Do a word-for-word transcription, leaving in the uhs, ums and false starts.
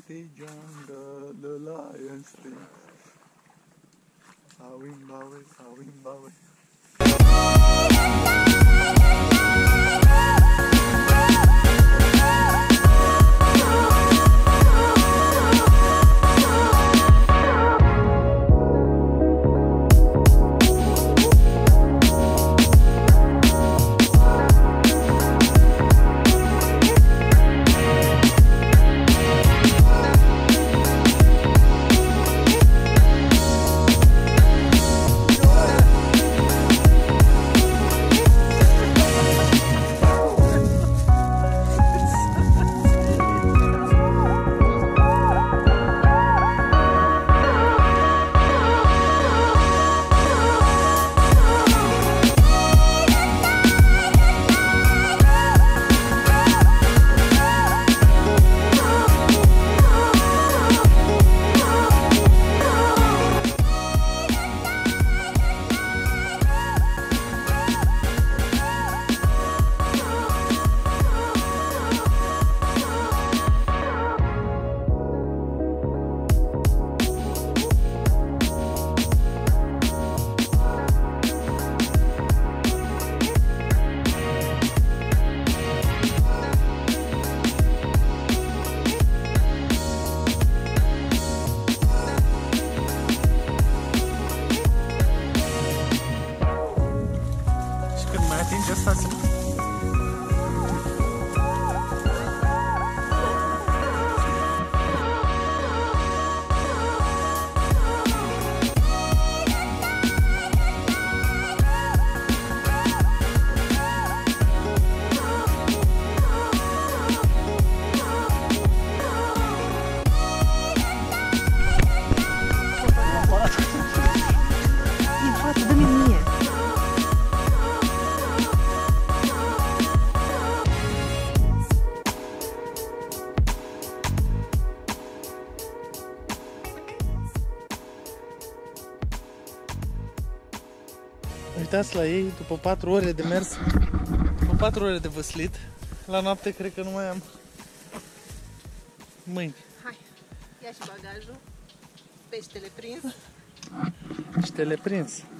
the jungle, the lion sleeps. Bowing, bowing, bowing, bowing. Atinge asta. Uitați la ei, după patru ore de mers, după patru ore de văslit, la noapte cred că nu mai am mâini. Hai, ia și bagajul, peștele prins. Peștele prins.